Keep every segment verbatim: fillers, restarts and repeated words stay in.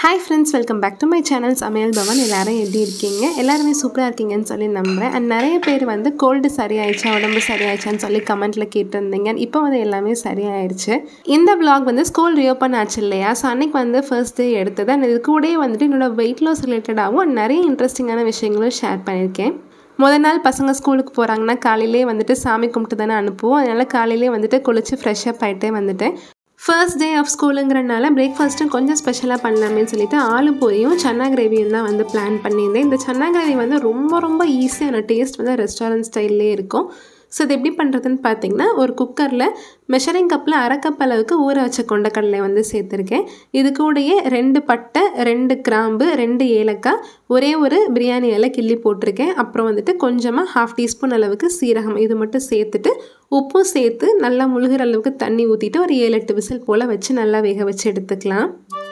Hi friends, welcome back to my channel Samayal Bhavan. எல்லாரும் எப்படி இருக்கீங்க? எல்லாரும் சூப்பரா இருக்கீங்கன்னு சொல்லி நம்புறேன். and நிறைய பேர் வந்து கோல்ட் சரியாயிச்சா உடம்பு சரியாயிச்சான்னு சொல்லி கமெண்ட்ல கேட்டிருந்தீங்க. இப்போ வந்து எல்லாமே சரியாயிருச்சு. இந்த vlog வந்து ஸ்கூல் ரீஓபன் ஆச்சு இல்லையா? சோ அன்னைக்கு வந்து ஃபர்ஸ்ட் டே எடுத்தது. and இது கூடயே வந்துட்டு என்னோட weight loss ரிலேட்டடாவும் நிறைய இன்ட்ரஸ்டிங்கான விஷயங்களும் ஷேர் பண்ணிருக்கேன். முதல் நாள் பசங்க ஸ்கூலுக்கு போறாங்கன்னா காலையிலே வந்துட்டு சாமி கும்பிட்டு தானே அனுப்புவோம். அதனால காலையிலே வந்துட்டு குளிச்சு ஃப்ரெஷ் அப் ஆயிட்டே வந்துட்டேன். First day of ஸ்கூலுங்கிறனால பிரேக்ஃபாஸ்ட்டும் கொஞ்சம் ஸ்பெஷலாக பண்ணலாமேன்னு சொல்லிட்டு ஆலு பூரியும் சன்னா கிரேவியும் தான் வந்து பிளான் பண்ணியிருந்தேன். இந்த சன்னா கிரேவி வந்து ரொம்ப ரொம்ப ஈஸியான டேஸ்ட் வந்து ரெஸ்டாரண்ட் ஸ்டைல்லே இருக்கும். ஸோ இது எப்படி பண்ணுறதுன்னு பார்த்தீங்கன்னா, ஒரு குக்கரில் மெஷரிங் கப்பில் அரை கப் அளவுக்கு ஊற வச்ச கொண்டக்கடலை வந்து சேர்த்துருக்கேன். இது கூடயே ரெண்டு பட்டை, ரெண்டு கிராம்பு, ரெண்டு ஏலக்காய், ஒரே ஒரு பிரியாணி இலை கிள்ளி போட்டிருக்கேன். அப்புறம் வந்துட்டு கொஞ்சமாக ஹாஃப் டீஸ்பூன் அளவுக்கு சீரகம் இது மட்டும் சேர்த்துட்டு உப்பும் சேர்த்து நல்லா முழுகிற அளவுக்கு தண்ணி ஊற்றிட்டு ஒரு ஏழு எட்டு விசில் போல் வச்சு நல்லா வேக வச்சு எடுத்துக்கலாம்.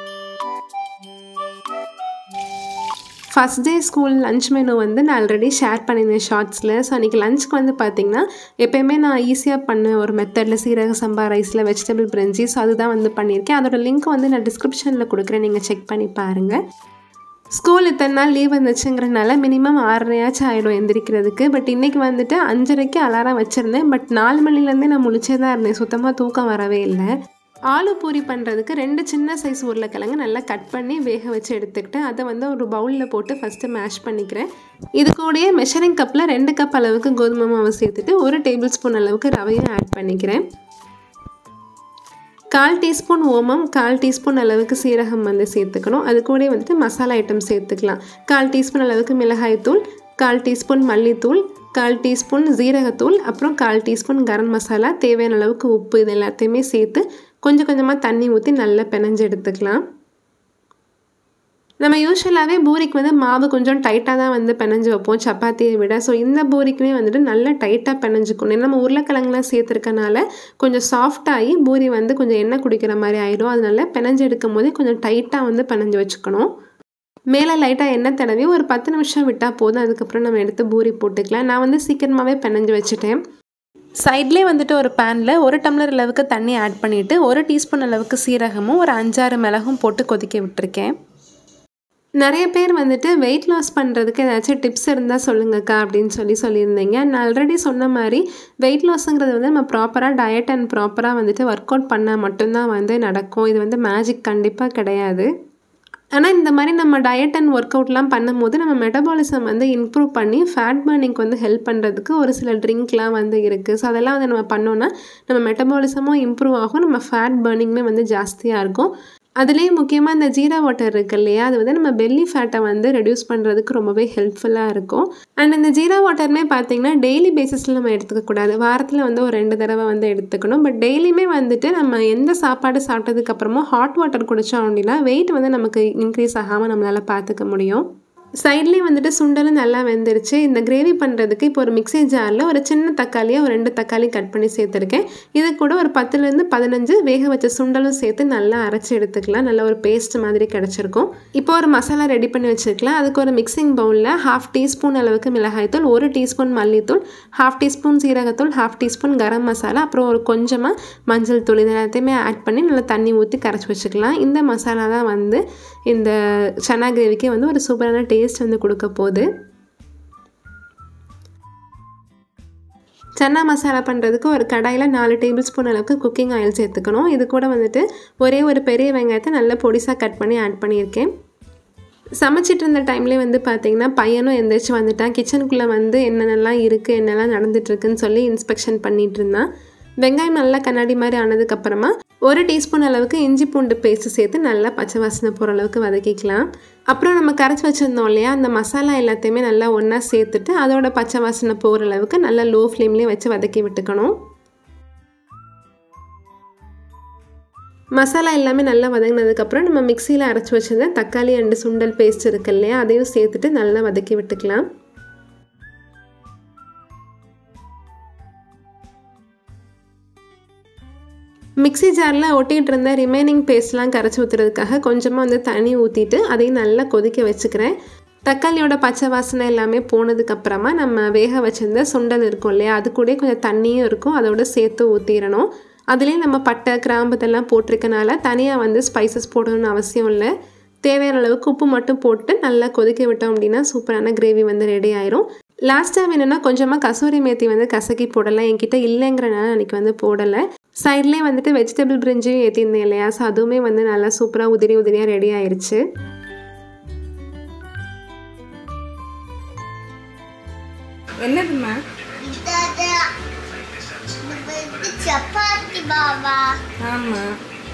First day school lunch menu வந்து நான் ஆல்ரெடி ஷேர் பண்ணியிருந்தேன் ஷார்ட்ஸில். ஸோ அன்றைக்கி லஞ்சுக்கு வந்து பார்த்திங்கன்னா எப்போயுமே நான் ஈஸியாக பண்ண ஒரு மெத்தடில் சீரக சம்பா ரைஸில் வெஜிடபிள் பிரிஞ்சி, ஸோ அதுதான் வந்து பண்ணியிருக்கேன். அதோட லிங்க் வந்து நான் டிஸ்கிரிப்ஷனில் கொடுக்குறேன், நீங்கள் செக் பண்ணி பாருங்கள். ஸ்கூல் இத்தனை நாள் லீவ் வந்துச்சுங்கிறனால மினிமம் ஆறரையாச்சும் ஆகிடும் எந்திரிக்கிறதுக்கு. பட் இன்றைக்கி வந்துட்டு அஞ்சரைக்கு அலாரம் வச்சுருந்தேன். பட் நாலு மணிலேருந்தே நான் முழிச்சே தான் இருந்தேன், சுத்தமாக தூக்கம் வரவே இல்லை. ஆலு பூரி பண்ணுறதுக்கு ரெண்டு சின்ன சைஸ் உருளைக்கிழங்கு நல்லா கட் பண்ணி வேக வச்சு எடுத்துக்கிட்டேன். அதை வந்து ஒரு பவுலில் போட்டு ஃபஸ்ட்டு மேஷ் பண்ணிக்கிறேன். இது கூடயே மெஷரிங் கப்பில் ரெண்டு கப் அளவுக்கு கோதுமை மாவு சேர்த்துட்டு ஒரு டேபிள் ஸ்பூன் அளவுக்கு ரவையும் ஆட் பண்ணிக்கிறேன். கால் டீஸ்பூன் ஓமம், கால் டீஸ்பூன் அளவுக்கு சீரகம் வந்து சேர்த்துக்கணும். அது கூட வந்துட்டு மசாலா ஐட்டம் சேர்த்துக்கலாம். கால் டீஸ்பூன் அளவுக்கு மிளகாய்த்தூள், கால் டீஸ்பூன் மல்லித்தூள், கால் டீஸ்பூன் ஜீரகத்தூள், அப்புறம் கால் டீஸ்பூன் கரம் மசாலா, தேவையான அளவுக்கு உப்பு, இது எல்லாத்தையுமே சேர்த்து கொஞ்சம் கொஞ்சமாக தண்ணி ஊற்றி நல்லா பிணைஞ்சு எடுத்துக்கலாம். நம்ம யூஸ்வலாகவே பூரிக்கு வந்து மாவு கொஞ்சம் டைட்டாக தான் வந்து பிணைஞ்சு வைப்போம் சப்பாத்தியை விட. ஸோ இந்த பூரிக்குமே வந்துட்டு நல்லா டைட்டாக பிணைஞ்சிக்கணும். நம்ம உருளைக்கிழங்குலாம் சேர்த்துருக்கனால கொஞ்சம் சாஃப்டாகி பூரி வந்து கொஞ்சம் எண்ணெய் குடிக்கிற மாதிரி ஆயிடும். அதனால பிணைஞ்சு எடுக்கும் போதே கொஞ்சம் டைட்டாக வந்து பிணைஞ்சு வச்சுக்கணும். மேலே லைட்டாக எண்ணெய் தடவி ஒரு பத்து நிமிஷம் விட்டால் போதும். அதுக்கப்புறம் நம்ம எடுத்து பூரி போட்டுக்கலாம். நான் வந்து சீக்கிரமாகவே பிணைஞ்சு வச்சுட்டேன். சைட்லேயே வந்துட்டு ஒரு பேனில் ஒரு டம்ளர் அளவுக்கு தண்ணி ஆட் பண்ணிவிட்டு ஒரு டீஸ்பூன் அளவுக்கு சீரகமும் ஒரு அஞ்சாறு மிளகும் போட்டு கொதிக்க விட்டுருக்கேன். நிறைய பேர் வந்துட்டு வெயிட் லாஸ் பண்ணுறதுக்கு ஏதாச்சும் டிப்ஸ் இருந்தால் சொல்லுங்கக்கா அப்படின்னு சொல்லி சொல்லியிருந்தீங்க. நான் ஆல்ரெடி சொன்ன மாதிரி வெயிட் லாஸுங்கிறது வந்து நம்ம ப்ராப்பராக டயட் அண்ட் ப்ராப்பராக வந்துட்டு ஒர்க் அவுட் பண்ணால் மட்டும்தான் வந்து நடக்கும். இது வந்து மேஜிக் கண்டிப்பாக கிடையாது. ஆனால் இந்த மாதிரி நம்ம டயட் அண்ட் ஒர்க் அவுட்லாம் பண்ணும்போது நம்ம மெட்டபாலிசம் வந்து இம்ப்ரூவ் பண்ணி ஃபேட் பர்னிங்க்கு வந்து ஹெல்ப் பண்ணுறதுக்கு ஒரு சில ட்ரிங்க்லாம் வந்து இருக்குது. ஸோ அதெல்லாம் வந்து நம்ம பண்ணோன்னா நம்ம மெட்டபாலிசமும் இம்ப்ரூவ் ஆகும், நம்ம ஃபேட் பர்னிங்குமே வந்து ஜாஸ்தியாக இருக்கும். அதுலேயே முக்கியமாக இந்த ஜீரா வாட்டர் இருக்குது இல்லையா, அது வந்து நம்ம பெல்லி ஃபேட்டை வந்து ரெடியூஸ் பண்ணுறதுக்கு ரொம்பவே ஹெல்ப்ஃபுல்லாக இருக்கும். அண்ட் இந்த ஜீரா வாட்டருமே பார்த்திங்கன்னா டெய்லி பேசிஸில் நம்ம எடுத்துக்கக்கூடாது. வாரத்தில் வந்து ஒரு ரெண்டு தடவை வந்து எடுத்துக்கணும். பட் டெய்லியுமே வந்துட்டு நம்ம எந்த சாப்பாடு சாப்பிட்டதுக்கப்புறமா ஹாட் வாட்டர் குடித்தோம் அப்படின்னா வெயிட் வந்து நமக்கு இன்க்ரீஸ் ஆகாமல் நம்மளால் பார்த்துக்க முடியும். சைட்லேயே வந்துட்டு சுண்டலும் நல்லா வெந்துருச்சு. இந்த கிரேவி பண்ணுறதுக்கு இப்போ ஒரு மிக்ஸி ஜாரில் ஒரு சின்ன தக்காளியை ஒரு ரெண்டு தக்காளி கட் பண்ணி சேர்த்துருக்கேன். இது கூட ஒரு பத்துலேருந்து பதினஞ்சு வேக வச்ச சுண்டலும் சேர்த்து நல்லா அரைச்சி எடுத்துக்கலாம். நல்ல ஒரு பேஸ்ட் மாதிரி கிடச்சிருக்கும். இப்போ ஒரு மசாலா ரெடி பண்ணி வச்சுருக்கலாம். அதுக்கு ஒரு மிக்சிங் பவுலில் ஹாஃப் டீஸ்பூன் அளவுக்கு மிளகாய்த்தூள், ஒரு டீஸ்பூன் மல்லித்தூள், ஹாஃப் டீஸ்பூன் சீரகத்தூள், ஹாஃப் டீஸ்பூன் கரம் மசாலா, அப்புறம் ஒரு கொஞ்சமாக மஞ்சள் தூள், இது எல்லாத்தையுமே ஆட் பண்ணி நல்லா தண்ணி ஊற்றி கரைச்சி வச்சுக்கலாம். இந்த மசாலா தான் வந்து இந்த சன்னா கிரேவிக்கே வந்து ஒரு சூப்பரான டேஸ்ட் வந்து கொடுக்க போகுது. சன்னா மசாலா பண்ணுறதுக்கு ஒரு கடாயில் நாலு டேபிள் ஸ்பூன் அளவுக்கு குக்கிங் ஆயில் சேர்த்துக்கணும். இது கூட வந்துட்டு ஒரே ஒரு பெரிய வெங்காயத்தை நல்லா பொடிசாக கட் பண்ணி ஆட் பண்ணியிருக்கேன். சமைச்சிட்டு இருந்த டைம்லேயே வந்து பார்த்திங்கன்னா பையனும் எந்திரிச்சு வந்துட்டான். கிச்சனுக்குள்ளே வந்து என்னென்னலாம் இருக்குது என்னெல்லாம் நடந்துகிட்ருக்குன்னு சொல்லி இன்ஸ்பெக்ஷன் பண்ணிகிட்டு இருந்தான். வெங்காயம் நல்லா கண்ணாடி மாதிரி ஆனதுக்கப்புறமா ஒரு டீஸ்பூன் அளவுக்கு இஞ்சி பூண்டு பேஸ்ட்டு சேர்த்து நல்லா பச்சை வாசனை போகிற அளவுக்கு வதக்கிக்கலாம். அப்புறம் நம்ம கரைச்சி வச்சுருந்தோம் இல்லையா, அந்த மசாலா எல்லாத்தையுமே நல்லா ஒன்றா சேர்த்துட்டு அதோட பச்சை வாசனை போகிற அளவுக்கு நல்லா லோ ஃப்ளேம்லேயே வச்சு வதக்கி விட்டுக்கணும். மசாலா எல்லாமே நல்லா வதங்கினதுக்கப்புறம் நம்ம மிக்சியில் அரைச்சி வச்சுருந்த தக்காளி அண்டு சுண்டல் பேஸ்ட் இருக்கு இல்லையா, அதையும் சேர்த்துட்டு நல்லா வதக்கி விட்டுக்கலாம். மிக்ஸி ஜாரில் ஒட்டிகிட்டு இருந்த ரிமைனிங் பேஸ்ட்லாம் கரைச்சி ஊற்றுறதுக்காக கொஞ்சமாக வந்து தண்ணி ஊற்றிட்டு அதையும் நல்லா கொதிக்க வச்சுக்கிறேன். தக்காளியோட பச்சை வாசனை எல்லாமே போனதுக்கப்புறமா நம்ம வேக வச்சிருந்த சுண்டல் இருக்கும் இல்லையா, அது கூட கொஞ்சம் தண்ணியும் இருக்கும், அதோடு சேர்த்து ஊற்றிடணும். அதுலேயும் நம்ம பட்டை கிராம்பு இதெல்லாம் போட்டிருக்கனால தனியாக வந்து ஸ்பைசஸ் போடணும்னு அவசியம் இல்லை. தேவையான அளவுக்கு உப்பு மட்டும் போட்டு நல்லா கொதிக்க விட்டோம் அப்படின்னா சூப்பரான கிரேவி வந்து ரெடி ஆயிரும். லாஸ்ட் டைம் என்னென்னா கொஞ்சமாக கசூரி மேத்தி வந்து கசக்கி போடலை, என்கிட்ட இல்லைங்கிறனால அன்றைக்கி வந்து போடலை. சைட்லேயே வந்துட்டு வெஜிடபிள் பிரிஞ்சியும் ஏற்றிருந்தேன் இல்லையா, ஸோ அதுவுமே வந்து நல்லா சூப்பராக உதிரி உதிரியாக ரெடி ஆயிடுச்சு. என்னதுமா சப்பாத்தி பாபா? ஆமாம்,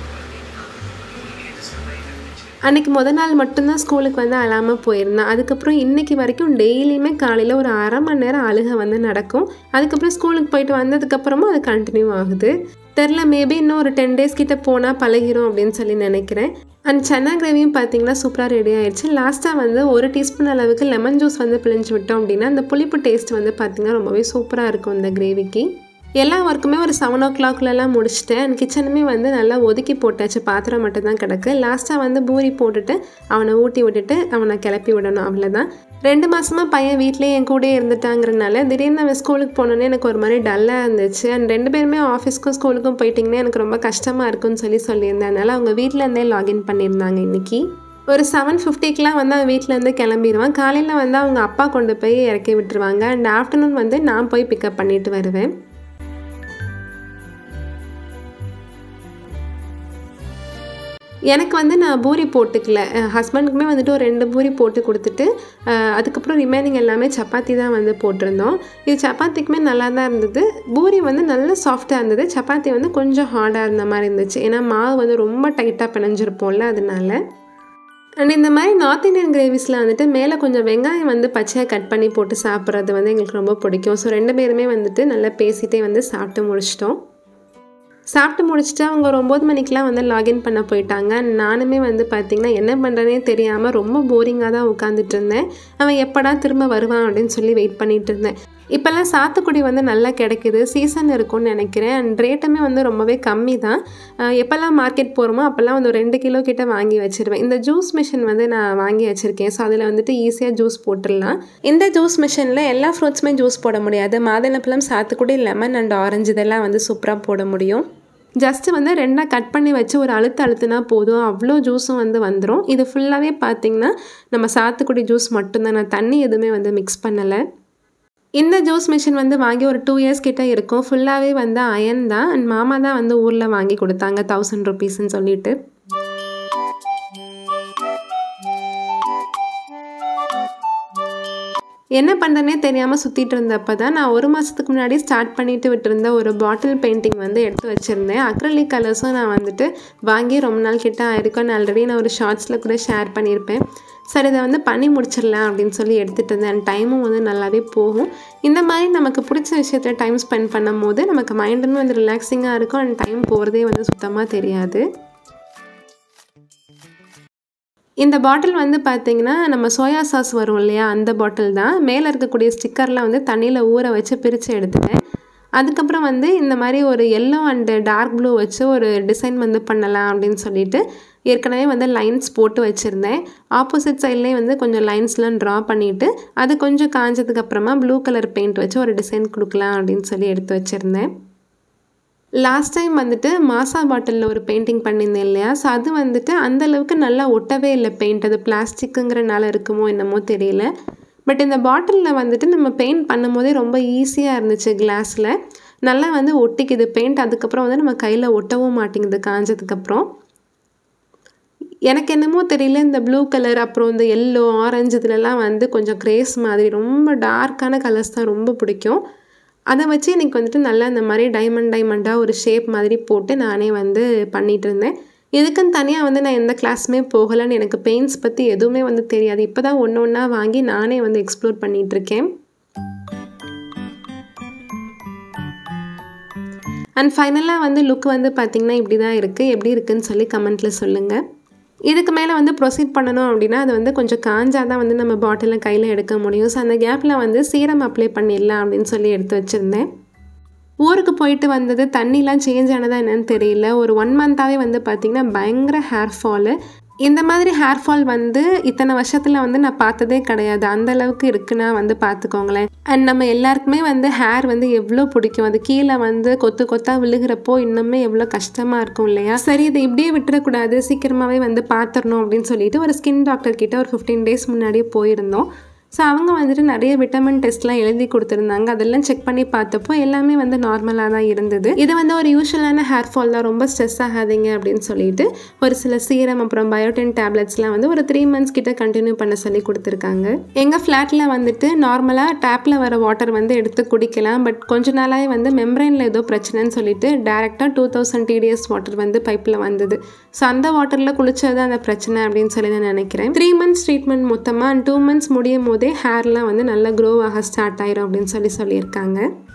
அன்றைக்கி முத நாள் மட்டும்தான் ஸ்கூலுக்கு வந்து அழாமல் போயிருந்தேன். அதுக்கப்புறம் இன்றைக்கி வரைக்கும் டெய்லியுமே காலையில் ஒரு அரை மணி நேரம் அழுகை வந்து நடக்கும். அதுக்கப்புறம் ஸ்கூலுக்கு போயிட்டு வந்ததுக்கப்புறமா அது கண்டினியூ ஆகுது. தெரில, மேபி இன்னும் ஒரு டென் டேஸ் கிட்டே போனால் பழகிரும் அப்படின்னு சொல்லி நினைக்கிறேன். அண்ட் சன்னா கிரேவியும் பார்த்தீங்கன்னா சூப்பராக ரெடி ஆயிடுச்சு. லாஸ்ட்டாக வந்து ஒரு டீஸ்பூன் அளவுக்கு லெமன் ஜூஸ் வந்து பிழிஞ்சு விட்டோம் அப்படின்னா அந்த புளிப்பு டேஸ்ட் வந்து பார்த்திங்கன்னா ரொம்பவே சூப்பராக இருக்கும் இந்த கிரேவிக்கு. எல்லா ஒர்க்குமே ஒரு செவன் ஓ கிளாக்லலாம் முடிச்சிட்டேன். அண்ட் கிச்சனுமே வந்து நல்லா ஒதுக்கி போட்டாச்சு, பாத்திரம் மட்டும் தான் கிடக்கு. லாஸ்ட்டாக வந்து பூரி போட்டுட்டு அவனை ஊட்டி விட்டுட்டு அவனை கிளப்பி விடணும், அவ்வளோதான். ரெண்டு மாதமாக பையன் வீட்லேயே என் கூடயே இருந்துட்டாங்கிறனால திடீர்னு அவன் ஸ்கூலுக்கு போனோன்னே எனக்கு ஒரு மாதிரி டல்லாக இருந்துச்சு. அண்ட் ரெண்டு பேருமே ஆஃபீஸ்க்கும் ஸ்கூலுக்கும் போயிட்டிங்கன்னா எனக்கு ரொம்ப கஷ்டமாக இருக்குன்னு சொல்லி சொல்லியிருந்தேன். அதனால் அவங்க வீட்டிலேருந்தே லாகின் பண்ணியிருந்தாங்க. இன்றைக்கி ஒரு செவன் ஃபிஃப்டிக்கெலாம் வந்து அவன் வீட்டிலேருந்து கிளம்பிடுவான். காலையில் வந்து அவங்க அப்பா கொண்டு போய் இறக்கி விட்டுருவாங்க. அண்ட் ஆஃப்டர்நூன் வந்து நான் போய் பிக்கப் பண்ணிட்டு வருவேன். எனக்கு வந்து நான் பூரி போட்டுக்கல, ஹஸ்பண்டுக்குமே வந்துட்டு ஒரு ரெண்டு பூரி போட்டு கொடுத்துட்டு அதுக்கப்புறம் ரிமைனிங் எல்லாமே சப்பாத்தி தான் வந்து போட்டிருந்தோம். இது சப்பாத்திக்குமே நல்லா தான் இருந்தது. பூரி வந்து நல்லா சாஃப்டாக இருந்தது, சப்பாத்தி வந்து கொஞ்சம் ஹார்டாக இருந்த மாதிரி இருந்துச்சு. ஏன்னா மாவு வந்து ரொம்ப டைட்டாக பிணைஞ்சிருப்போம்ல, அதனால. அண்ட் இந்த மாதிரி நார்த் இந்தியன் கிரேவிஸில் வந்துட்டு மேலே கொஞ்சம் வெங்காயம் வந்து பச்சையாக கட் பண்ணி போட்டு சாப்பிட்றது வந்து எங்களுக்கு ரொம்ப பிடிக்கும். ஸோ ரெண்டு பேருமே வந்துட்டு நல்லா பேசிகிட்டே வந்து சாப்பிட்டு முடிச்சிட்டோம். சாப்பிட்டு முடிச்சுட்டு அவங்க ஒரு ஒம்பது மணிக்கெலாம் வந்து லாகின் பண்ண போயிட்டாங்க. நானுமே வந்து பார்த்திங்கன்னா என்ன பண்ணுறேனே தெரியாமல் ரொம்ப போரிங்காக தான் உட்காந்துட்டு இருந்தேன். அவன் எப்படா திரும்ப வருவான் அப்படின்னு சொல்லி வெயிட் பண்ணிகிட்டு இருந்தேன். இப்போல்லாம் சாத்துக்குடி வந்து நல்லா கிடைக்கிது, சீசன் இருக்கும்னு நினைக்கிறேன். அண்ட் ரேட்டுமே வந்து ரொம்பவே கம்மி தான். எப்போல்லாம் மார்க்கெட் போகிறோமோ அப்போல்லாம் வந்து ரெண்டு கிலோ கிட்ட வாங்கி வச்சுருவேன். இந்த ஜூஸ் மிஷின் வந்து நான் வாங்கி வச்சுருக்கேன். ஸோ அதில் வந்துட்டு ஈஸியாக ஜூஸ் போட்டுடலாம். இந்த ஜூஸ் மிஷினில் எல்லா ஃப்ரூட்ஸுமே ஜூஸ் போட முடியாது. மாதுளம்பழம், சாத்துக்குடி, லெமன் அண்ட் ஆரஞ்சு இதெல்லாம் வந்து சூப்பராக போட முடியும். ஜஸ்ட்டு வந்து ரெண்டாக கட் பண்ணி வச்சு ஒரு அழுத்து அழுத்துனா போதும், அவ்வளோ ஜூஸும் வந்து வந்துடும். இது ஃபுல்லாகவே பார்த்திங்கன்னா நம்ம சாத்துக்குடி ஜூஸ் மட்டும்தான், நான் தண்ணி எதுவுமே வந்து மிக்ஸ் பண்ணலை. இந்த ஜூஸ் மிஷின் வந்து வாங்கி ஒரு டூ இயர்ஸ் கிட்டே இருக்கும். ஃபுல்லாகவே வந்து அயன் தான். அண்ட் மாமா தான் வந்து ஊரில் வாங்கி கொடுத்தாங்க தௌசண்ட் ருபீஸ்ன்னு சொல்லிட்டு. என்ன பண்ணுறேனே தெரியாமல் சுற்றிட்டு இருந்தப்போ தான் நான் ஒரு மாதத்துக்கு முன்னாடி ஸ்டார்ட் பண்ணிவிட்டு விட்டுருந்த ஒரு பாட்டில் பெயிண்டிங் வந்து எடுத்து வச்சுருந்தேன். அக்ரலிக் கலர்ஸும் நான் வந்துட்டு வாங்கி ரொம்ப நாள் கிட்ட ஆயிருக்கும். ஆல்ரெடி நான் ஒரு ஷார்ட்ஸில் கூட ஷேர் பண்ணியிருப்பேன். சரி, இதை வந்து பண்ணி முடிச்சிடலாம் அப்படின்னு சொல்லி எடுத்துகிட்டு இருந்தேன். அண்ட் டைமும் வந்து நல்லாவே போகும். இந்த மாதிரி நமக்கு பிடிச்ச விஷயத்தில் டைம் ஸ்பெண்ட் பண்ணும் போது நமக்கு மைண்டும் வந்து ரிலாக்ஸிங்காக இருக்கும். அண்ட் டைம் போகிறதே வந்து சுத்தமாக தெரியாது. இந்த பாட்டில் வந்து பார்த்திங்கன்னா நம்ம சோயா சாஸ் வரும் இல்லையா, அந்த பாட்டில் தான். மேலே இருக்கக்கூடிய ஸ்டிக்கர்லாம் வந்து தண்ணியில் ஊற வச்சு பிரித்து எடுத்துட்டேன். அதுக்கப்புறம் வந்து இந்த மாதிரி ஒரு எல்லோ அண்டு டார்க் ப்ளூ வச்சு ஒரு டிசைன் வந்து பண்ணலாம் அப்படின்னு சொல்லிட்டு ஏற்கனவே வந்து லைன்ஸ் போட்டு வச்சுருந்தேன். ஆப்போசிட் சைட்லேயே வந்து கொஞ்சம் லைன்ஸ்லாம் ட்ரா பண்ணிவிட்டு அது கொஞ்சம் காஞ்சதுக்கப்புறமா ப்ளூ கலர் பெயிண்ட் வச்சு ஒரு டிசைன் கொடுக்கலாம் அப்படின்னு சொல்லி எடுத்து வச்சுருந்தேன். லாஸ்ட் டைம் வந்துட்டு மாசா பாட்டிலில் ஒரு பெயிண்டிங் பண்ணியிருந்தேன் இல்லையா, ஸோ அது வந்துட்டு அந்தளவுக்கு நல்லா ஒட்டவே இல்லை பெயிண்ட். அது பிளாஸ்டிக்குங்கிறனால இருக்குமோ என்னமோ தெரியல. பட் இந்த பாட்டிலில் வந்துட்டு நம்ம பெயிண்ட் பண்ணும் போதே ரொம்ப ஈஸியாக இருந்துச்சு. கிளாஸில் நல்லா வந்து ஒட்டிக்குது பெயிண்ட். அதுக்கப்புறம் வந்து நம்ம கையில் ஒட்டவும் மாட்டேங்குது காஞ்சதுக்கப்புறம். எனக்கு என்னமோ தெரியல, இந்த ப்ளூ கலர் அப்புறம் இந்த எல்லோ ஆரஞ்சு இதுலலாம் வந்து கொஞ்சம் கிரேஸ் மாதிரி ரொம்ப டார்க்கான கலர்ஸ் தான் ரொம்ப பிடிக்கும். அதை வச்சு எனக்கு வந்துட்டு நல்லா இந்த மாதிரி டைமண்ட் டைமண்டாக ஒரு ஷேப் மாதிரி போட்டு நானே வந்து பண்ணிகிட்டு இருந்தேன். இதுக்குன்னு தனியாக வந்து நான் எந்த கிளாஸுமே போகலைன்னு, எனக்கு பெயிண்ட்ஸ் பற்றி எதுவுமே வந்து தெரியாது. இப்போ தான் ஒன்று ஒன்றா வாங்கி நானே வந்து எக்ஸ்ப்ளோர் பண்ணிகிட்ருக்கேன். அண்ட் ஃபைனலாக வந்து லுக் வந்து பார்த்திங்கன்னா இப்படி தான் இருக்குது. எப்படி இருக்குதுன்னு சொல்லி கமெண்ட்டில் சொல்லுங்கள். இதுக்கு மேலே வந்து ப்ரொசீட் பண்ணணும் அப்படின்னா அது வந்து கொஞ்சம் காஞ்சால் தான் வந்து நம்ம பாட்டிலில் கையில் எடுக்க முடியும். ஸோ அந்த கேப்பில் வந்து சீரம் அப்ளை பண்ணிடலாம் அப்படின்னு சொல்லி எடுத்து வச்சுருந்தேன். ஊருக்கு போயிட்டு வந்தது தண்ணிலாம் சேஞ்ச் ஆனதா என்னன்னு தெரியல. ஒரு ஒன் மந்த்தாகவே வந்து பார்த்திங்கன்னா பயங்கர ஹேர் ஃபாலு. இந்த மாதிரி ஹேர் ஃபால் வந்து இத்தனை வருஷத்தில் வந்து நான் பார்த்ததே கிடையாது. அந்தளவுக்கு இருக்குன்னா வந்து பார்த்துக்கோங்களேன். அண்ட் நம்ம எல்லாருக்குமே வந்து ஹேர் வந்து எவ்வளோ பிடிக்கும். அது கீழே வந்து கொத்து கொத்தாக விழுகிறப்போ இன்னுமே எவ்வளோ கஷ்டமாக இருக்கும் இல்லையா? சரி, இதை இப்படியே விட்டுறக்கூடாது, சீக்கிரமாகவே வந்து பார்த்துடணும் அப்படின்னு சொல்லிட்டு ஒரு ஸ்கின் டாக்டர் கிட்ட ஒரு ஃபிஃப்டீன் டேஸ் முன்னாடியே போயிருந்தோம். ஸோ அவங்க வந்துட்டு நிறைய விட்டமின் டெஸ்ட்லாம் எழுதி கொடுத்துருந்தாங்க. அதெல்லாம் செக் பண்ணி பார்த்தப்போ எல்லாமே வந்து நார்மலாக தான் இருந்தது. இது வந்து ஒரு யூஷுவலான ஹேர் ஃபால் தான், ரொம்ப ஸ்ட்ரெஸ் ஆகாதீங்க அப்படின்னு சொல்லிட்டு ஒரு சில சீரம் அப்புறம் பயோட்டின் டேப்லெட்ஸ்லாம் வந்து ஒரு த்ரீ மந்த்ஸ் கிட்ட கண்டினியூ பண்ண சொல்லி கொடுத்துருக்காங்க. எங்கள் ஃப்ளாட்டில் வந்துட்டு நார்மலாக டேப்பில் வர வாட்டர் வந்து எடுத்து குடிக்கலாம். பட் கொஞ்ச நாளாகவே வந்து மெம்பரைனில் ஏதோ பிரச்சனைன்னு சொல்லிட்டு டேரெக்டாக டூ தௌசண்ட் டிடிஎஸ் வாட்டர் வந்து பைப்பில் வந்தது. ஸோ அந்த வாட்டரில் குளிச்சது அந்த பிரச்சனை அப்படின்னு சொல்லி நான் நினைக்கிறேன். த்ரீ மந்த்ஸ் ட்ரீட்மெண்ட் மொத்தமாக அண்ட் டூ மந்த்ஸ் முடியும் போது ஹேர்லாம் வந்து நல்லா க்ரோ ஆக ஸ்டார்ட் ஆயிரும் அப்படின்னு சொல்லி சொல்லியிருக்காங்க.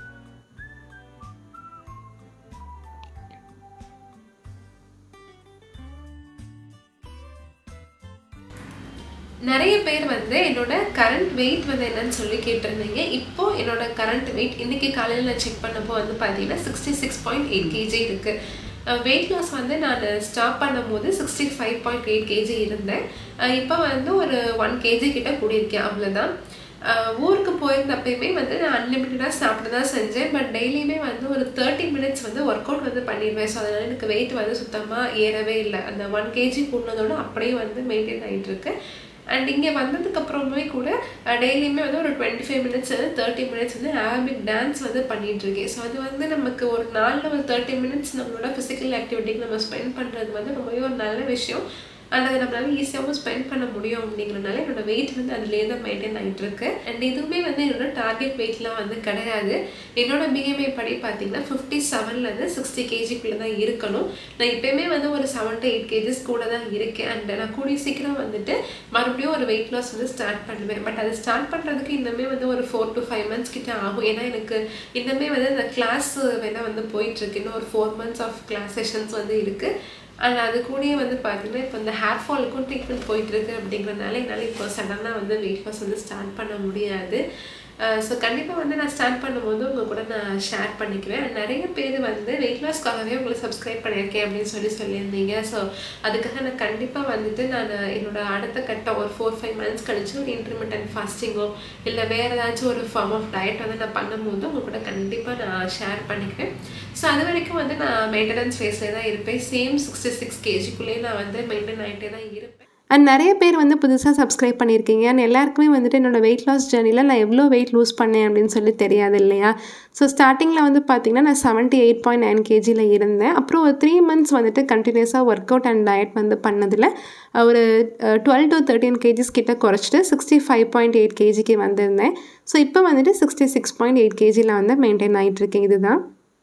நிறைய பேர் வந்து என்னோட கரண்ட் வெயிட் வந்து என்னன்னு சொல்லி கேட்டிருந்தீங்க. இப்போ என்னோட கரண்ட் வெயிட் இன்னைக்கு காலையில் நான் செக் பண்ணப்போ வந்து பார்த்தீங்கன்னா sixty six point eight KG இருக்குது. வெயிட் லாஸ் வந்து நான் ஸ்டாப் பண்ணும் போது sixty five point eight KG இருந்தேன். இப்போ வந்து ஒரு ஒன் கேஜி கிட்ட கூடியிருக்கேன், அவ்வளோதான். ஊருக்கு போயிருந்தப்பயுமே வந்து நான் அன்லிமிட்டடாக சாப்பிட்டு தான் செஞ்சேன். பட் டெய்லியுமே வந்து ஒரு தேர்ட்டி மினிட்ஸ் வந்து ஒர்க் அவுட் வந்து பண்ணிடுவேன். ஸோ அதனால் எனக்கு வெயிட் வந்து சுத்தமாக ஏறவே இல்லை. அந்த ஒன் கேஜி கூடனதோடு அப்படியே வந்து மெயின்டைன் ஆகிட்டு இருக்கு. அண்ட் இங்கே வந்ததுக்கப்புறமே கூட டெய்லியுமே வந்து ஒரு டுவெண்ட்டி ஃபைவ் மினிட்ஸ் வந்து தேர்ட்டி மினிட்ஸ் வந்து அரபிக் டான்ஸ் வந்து பண்ணிகிட்ருக்கேன். ஸோ அது வந்து நமக்கு ஒரு நாளில் ஒரு தேர்ட்டி மினிட்ஸ் நம்மளோட ஃபிசிக்கல் ஆக்டிவிட்டிக்கு நம்ம ஸ்பெண்ட் பண்ணுறது வந்து ரொம்பவே ஒரு நல்ல விஷயம். அண்ட் அதை நம்மளால ஈஸியாகவும் ஸ்பெண்ட் பண்ண முடியும் அப்படிங்கிறனால என்னோட வெயிட் வந்து அதுலேயே தான் மெயின்டைன் ஆகிட்டு இருக்கு. அண்ட் இதுவுமே வந்து என்னோட டார்கெட் வெயிட்லாம் வந்து கிடையாது. என்னோட பிஎம்ஐ படி பார்த்தீங்கன்னா ஃபிஃப்டி செவன்லேருந்து சிக்ஸ்டி கேஜிக்குள்ளே தான் இருக்கணும். நான் இப்போயுமே வந்து ஒரு செவன் டு எயிட் கேஜிஸ் கூட தான் இருக்கேன். அண்ட் நான் கூடிய சீக்கிரம் வந்துட்டு மறுபடியும் ஒரு வெயிட் லாஸ் வந்து ஸ்டார்ட் பண்ணுவேன். பட் அது ஸ்டார்ட் பண்ணுறதுக்கு இன்னுமே வந்து ஒரு ஃபோர் டு ஃபைவ் மந்த்ஸ் கிட்ட ஆகும். ஏன்னா எனக்கு இன்னுமே வந்து அந்த கிளாஸ் வேணால் வந்து போயிட்டுருக்கு. இன்னும் ஒரு four months of class sessions வந்து இருக்குது. அண்ட் அது கூடயே வந்து பார்த்தீங்கன்னா இப்போ இந்த ஹேர் ஃபாலுக்கும் ட்ரீட்மெண்ட் போயிட்டுருக்கு அப்படிங்கிறனால என்னால் இப்போ சடனாக வந்து வெயிட் லாஸ் வந்து ஸ்டார்ட் பண்ண முடியாது. ஸோ கண்டிப்பாக வந்து நான் ஸ்டார்ட் பண்ணும்போது உங்கள் கூட நான் ஷேர் பண்ணிக்குவேன். நிறைய பேர் வந்து வெயிட் லாஸ்க்காகவே உங்களை சப்ஸ்கிரைப் பண்ணியிருக்கேன் அப்படின்னு சொல்லி சொல்லியிருந்தீங்க. ஸோ அதுக்காக நான் கண்டிப்பாக வந்துட்டு நான் என்னோட அடுத்த கட்டம் ஒரு ஃபோர் ஃபைவ் மந்த்ஸ் கழிச்சு ஒரு இன்டர்மிட்டன்ட் ஃபாஸ்டிங்கோ இல்லை வேறு ஏதாச்சும் ஒரு ஃபார்ம் ஆஃப் டயட் வந்து நான் பண்ணும்போது உங்கள் கூட கண்டிப்பாக நான் ஷேர் பண்ணிக்குவேன். ஸோ அது வரைக்கும் வந்து நான் மெயின்டெனன்ஸ் ஃபேஸில் தான் இருப்பேன். சேம் சிக்ஸ்டி சிக்ஸ் கேஜிக்குள்ளேயே நான் வந்து மெயின்டைன் ஆகிட்டே தான் இருப்பேன். அண்ட் நிறைய பேர் வந்து புதுசாக சப்ஸ்கிரைப் பண்ணியிருக்கீங்க. அண்ட் எல்லாருக்குமே வந்துட்டு என்னோடய வெயிட் லாஸ் ஜர்னியில் நான் எவ்வளோ வெயிட் லூஸ் பண்ணேன் அப்படின்னு சொல்லி தெரியாது இல்லையா? ஸோ ஸ்டார்டிங்கில் வந்து பார்த்திங்கன்னா நான் செவன்ட்டி எயிட் பாயிண்ட் நைன் கேஜியில் இருந்தேன். அப்புறம் ஒரு த்ரீ மந்த்ஸ் வந்துட்டு கண்டினியூஸாக ஒர்க் அவுட் அண்ட் டயட் வந்து பண்ணதில் ஒரு டுவெல் டு தேர்ட்டின் கேஜிஸ் கிட்ட குறைச்சிட்டு சிக்ஸ்டி ஃபைவ் பாயிண்ட் எயிட் கேஜிக்கு வந்திருந்தேன். ஸோ இப்போ வந்துட்டு சிக்ஸ்டி சிக்ஸ் பாயிண்ட் எயிட் கேஜியில் வந்து மெயின்டைன் ஆகிட்டுருக்கேன். இதுதான்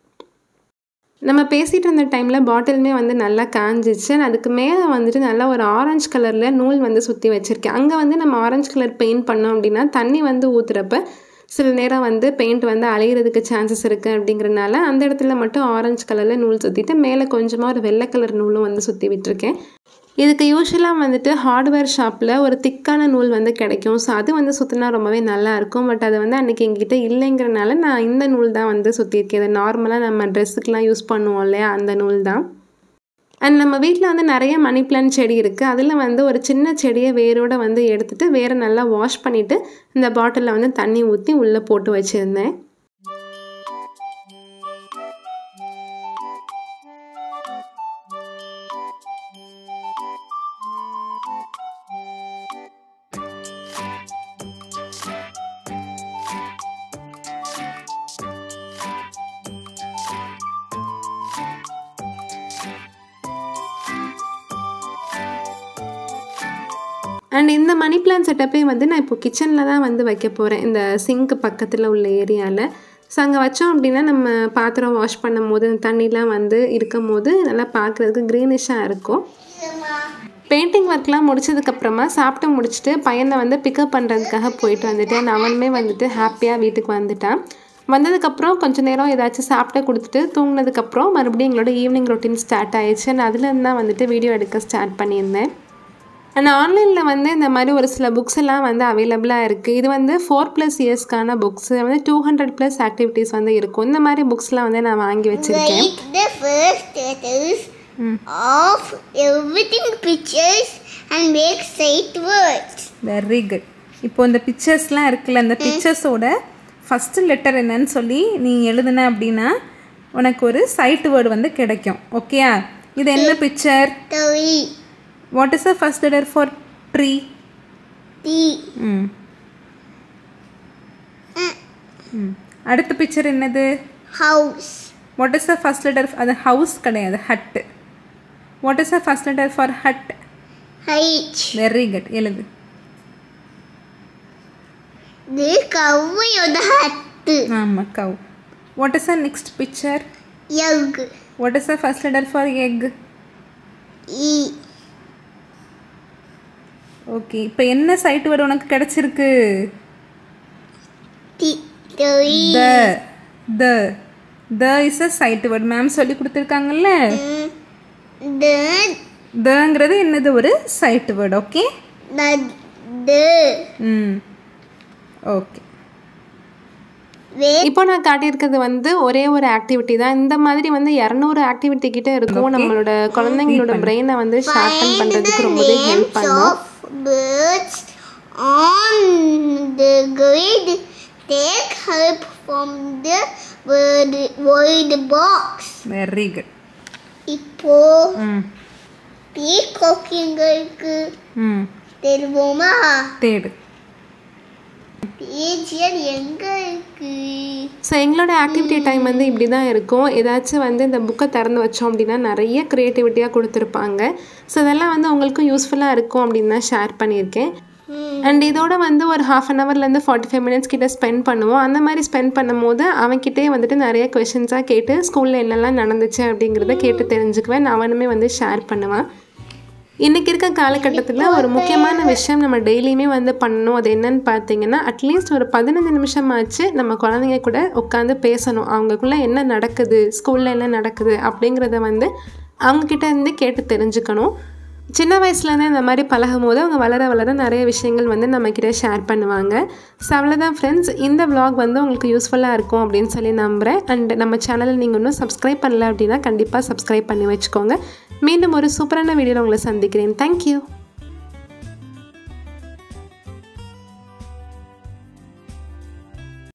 நம்ம பேசிகிட்டு இருந்த டைமில் பாட்டிலுமே வந்து நல்லா காஞ்சிச்சு. அதுக்கு மேலே வந்துட்டு நல்லா ஒரு ஆரஞ்சு கலரில் நூல் வந்து சுற்றி வச்சுருக்கேன். அங்கே வந்து நம்ம ஆரஞ்சு கலர் பெயிண்ட் பண்ணோம் அப்படின்னா தண்ணி வந்து ஊற்றுறப்ப சில நேரம் வந்து பெயிண்ட் வந்து அலையிறதுக்கு சான்சஸ் இருக்குது. அப்படிங்கிறனால அந்த இடத்துல மட்டும் ஆரஞ்சு கலரில் நூல் சுற்றிட்டு மேலே கொஞ்சமாக ஒரு வெள்ளை கலர் நூலும் வந்து சுற்றி விட்டுருக்கேன். இதுக்கு யூஸ்வலாக வந்துட்டு ஹார்ட்வேர் ஷாப்பில் ஒரு திக்கான நூல் வந்து கிடைக்கும். ஸோ அது வந்து சுற்றினா ரொம்பவே நல்லாயிருக்கும். பட் அது வந்து அன்றைக்கி எங்கிட்ட இல்லைங்கிறனால நான் இந்த நூல் தான் வந்து சுற்றிருக்கேன். இது நார்மலாக நம்ம ட்ரெஸ்ஸுக்கெலாம் யூஸ் பண்ணுவோம் இல்லையா, அந்த நூல் தான். அண்ட் நம்ம வீட்டில் வந்து நிறைய மணி பிளான்ட் செடி இருக்குது. அதில் வந்து ஒரு சின்ன செடியை வேரோடு வந்து எடுத்துகிட்டு வேரை நல்லா வாஷ் பண்ணிவிட்டு இந்த பாட்டிலில் வந்து தண்ணி ஊற்றி உள்ளே போட்டு வச்சுருந்தேன். அண்ட் இந்த மணி பிளான்ட் செட்டப்பே வந்து நான் இப்போ கிச்சனில் தான் வந்து வைக்க போகிறேன், இந்த சிங்க் பக்கத்தில் உள்ள ஏரியாவில். ஸோ அங்கே வச்சோம் அப்படின்னா நம்ம பாத்திரம் வாஷ் பண்ணும் போது தண்ணிலாம் வந்து இருக்கும் போது நல்லா பார்க்குறதுக்கு க்ரீனிஷாக இருக்கும். பெயிண்டிங் ஒர்க்லாம் முடிச்சதுக்கப்புறமா சாப்பிட்டு முடிச்சுட்டு பையனை வந்து பிக்கப் பண்ணுறதுக்காக போயிட்டு வந்துட்டேன். அவனுமே வந்துட்டு ஹாப்பியாக வீட்டுக்கு வந்துட்டான். வந்ததுக்கப்புறம் கொஞ்சம் நேரம் ஏதாச்சும் சாப்பிட்டு கொடுத்துட்டு தூங்கினதுக்கப்புறம் மறுபடியும் எங்களோட ஈவினிங் ரொட்டீன் ஸ்டார்ட் ஆயிடுச்சு. நான் அதுலேருந்து தான் வந்துட்டு வீடியோ எடுக்க ஸ்டார்ட் பண்ணியிருந்தேன். அண்ட் ஆன்லைனில் வந்து இந்த மாதிரி ஒரு சில புக்ஸ் எல்லாம் வந்து அவைலபிளாக இருக்குது. இது வந்து ஃபோர் ப்ளஸ் இயர்ஸ்க்கான புக்ஸு வந்து டூ ஹண்ட்ரட் ப்ளஸ் ஆக்டிவிட்டீஸ் வந்து இருக்கும். இந்த மாதிரி புக்ஸ்லாம் வந்து நான் வாங்கி வச்சுருக்கேன். Of everything pictures and make sight words. Very good. இப்போ இந்த பிக்சர்ஸ்லாம் இருக்குல்ல அந்த பிக்சர்ஸோட ஃபர்ஸ்ட் லெட்டர் என்னன்னு சொல்லி நீ எழுதுன அப்படின்னா உனக்கு ஒரு சைட் வேர்டு வந்து கிடைக்கும். ஓகேயா? இது என்ன picture? Tree. What is the first letter for tree? T. ம் ம் அடுத்த பிக்சர் என்னது? House. What is the first letter? அது ஹவுஸ் கிடையாது, hut. What is the first letter for hut? H. Very good. எழுது. The cow-யோட hat. ஆமா, cow. What is the next picture? Egg. What is the first letter for egg? E. Okay, இப்போ என்ன side word உனக்கு கிடைச்சிருக்கு? T. Tree. The. The. The is a sight word. Ma'am சொல்லி கொடுத்துருக்காங்கல்ல? The. தங்கிறது என்னது? ஒரு sight word. Okay? The. The. Hmm okay. இப்போ நான் காட்டியிருக்கிறது வந்து ஒரே ஒரு ஆக்டிவிட்டி தான். இந்த மாதிரி வந்து இரநூறு ஆக்டிவிட்டி கிட்ட இருக்கும். நம்மளோட குழந்தைங்களோட பிரெயினை வந்து ஷார்பன் பண்ணுறதுக்கு ரொம்பவே ஹெல்ப் பண்ணும். Birds on the grid. Take help from the word word box. Very good. இப்போ ம் பீகாக்கிங்களுக்கு ம் தெரியுமா? தேடு. பீஜியர் எங்க இருக்கு? ஸோ எங்களோட ஆக்டிவிட்டி டைம் வந்து இப்படி தான் இருக்கும். ஏதாச்சும் வந்து இந்த புக்கை திறந்து வச்சோம் அப்படின்னா நிறைய க்ரியேட்டிவிட்டியாக கொடுத்துருப்பாங்க. ஸோ இதெல்லாம் வந்து உங்களுக்கும் யூஸ்ஃபுல்லாக இருக்கும் அப்படின்னு தான் ஷேர் பண்ணியிருக்கேன். அண்ட் இதோட வந்து ஒரு ஹாஃப் அன் ஹவர்லேருந்து ஃபார்ட்டி ஃபைவ் மினிட்ஸ் கிட்ட ஸ்பெண்ட் பண்ணுவோம். அந்த மாதிரி ஸ்பெண்ட் பண்ணும்போது அவன்கிட்டே வந்துட்டு நிறைய கொஷின்ஸாக கேட்டு ஸ்கூலில் என்னெல்லாம் நடந்துச்சு அப்படிங்கிறத கேட்டு தெரிஞ்சுக்குவேன். அவனுமே வந்து ஷேர் பண்ணுவான். இன்றைக்கி இருக்க காலகட்டத்தில் ஒரு முக்கியமான விஷயம் நம்ம டெய்லியுமே வந்து பண்ணணும். அது என்னன்னு பார்த்தீங்கன்னா அட்லீஸ்ட் ஒரு பதினஞ்சு நிமிஷமாச்சு நம்ம குழந்தைங்க கூட உட்காந்து பேசணும். அவங்களுக்குள்ளே என்ன நடக்குது, ஸ்கூலில் என்ன நடக்குது அப்படிங்கிறத வந்து அவங்கக்கிட்ட இருந்து கேட்டு தெரிஞ்சுக்கணும். சின்ன வயசுலேருந்து இந்த மாதிரி பழகும் போது அவங்க வளர வளர நிறைய விஷயங்கள் வந்து நம்மக்கிட்ட ஷேர் பண்ணுவாங்க. ஸோ அவ்வளோதான் ஃப்ரெண்ட்ஸ், இந்த vlog வந்து உங்களுக்கு யூஸ்ஃபுல்லாக இருக்கும் அப்படின்னு சொல்லி நம்புகிறேன். அண்ட் நம்ம சேனலை நீங்கள் இன்னும் சப்ஸ்கிரைப் பண்ணல அப்படின்னா கண்டிப்பாக சப்ஸ்கிரைப் பண்ணி வச்சுக்கோங்க. மீண்டும் ஒரு சூப்பரான வீடியோவில் உங்களை சந்திக்கிறேன். தேங்க்யூ.